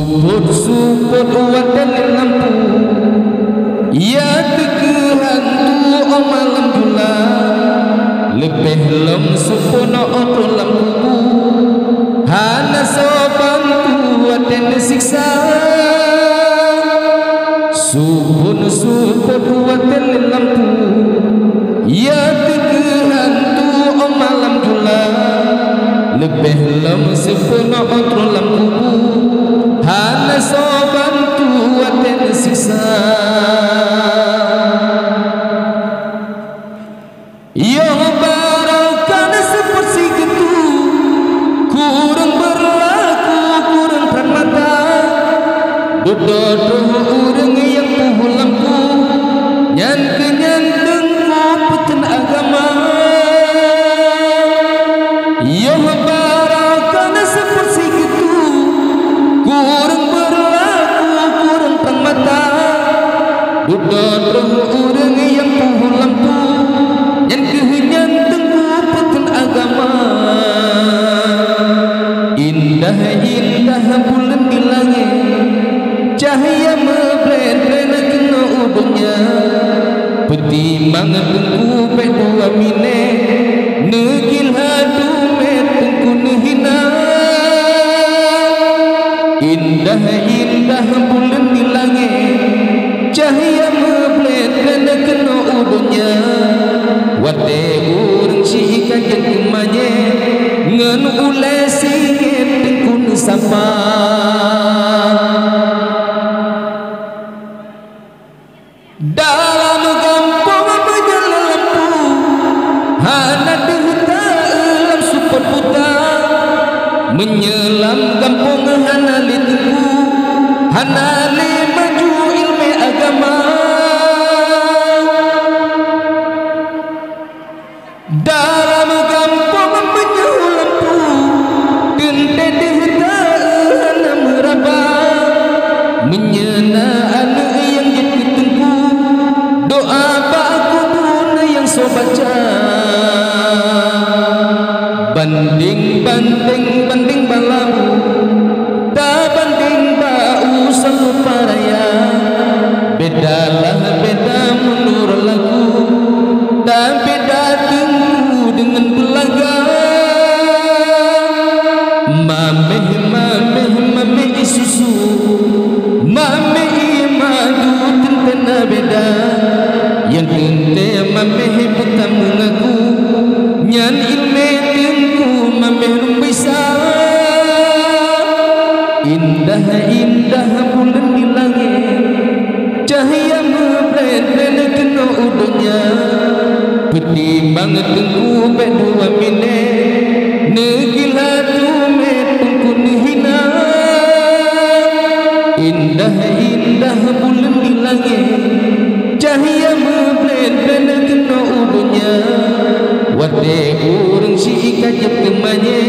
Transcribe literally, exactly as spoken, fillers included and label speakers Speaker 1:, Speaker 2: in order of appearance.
Speaker 1: Support-support wadan lampu ya teke hantu o malam jula lebih lem sepono oto lampu hana sobantu wadan siksa Support-support wadan lampu ya teke hantu o malam jula lebih lem sepono oto lampu hana sobantu waten siksa yo barakan seperti gitu kurang berlaku kurang permata dodo urang yang puhul lampu nyan kenyan tengku peten agama yo barakan seperti gitu kurang Duduk orang yang puhul lampu yang kehenyan tengku peten agama indah-indah bulan di langit cahaya memblen-blen kena udungnya petimbang tengku pedua mine negil hadu met tengku nehina indah-indah bulan di langit cahaya memblen dan kena udungnya wate urang si ikan yang kemanye ngen ule singit tengkun sapa dalam kampung menyala lampu hana dihta elam super buta menyelam kampung hana litengku hana dalam kampung menyala lampu gende dihta hana meraba menyena anak yang ditengku doa baku pun yang so baca banding banding banding balamu tak banding bau selalu paraya bedalah beda mundur lagu dan beda tengku dengan belaga mameh mameh mameh isusu mameh madu tentena beda yang tente mameh bukan mengaku nyan ilme tengku mameh bisa indah-indah bulan di langit cahaya memblen-blen kena udungnya petimbang tengku pedua mine negil hadu met tengku nehina indah-indah bulan di langit cahaya memblen-blen kena udungnya wate urang si ikan yang kemanye